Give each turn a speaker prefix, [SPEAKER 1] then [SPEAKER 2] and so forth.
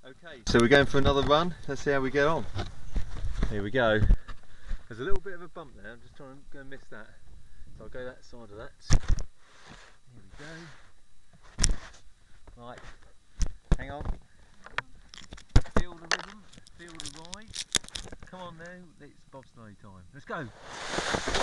[SPEAKER 1] Okay, so we're going for another run. Let's see how we get on. Here we go. There's a little bit of a bump there. I'm just trying to go miss that. So I'll go that side of that. Here we go. Right. Hang on. Feel the rhythm. Feel the ride. Come on now. It's bobsleigh time. Let's go.